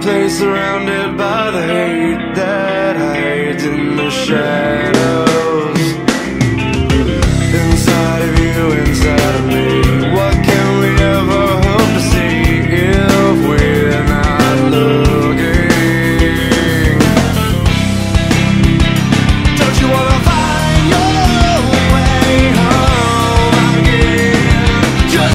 place surrounded by the hate that hides in the shadows.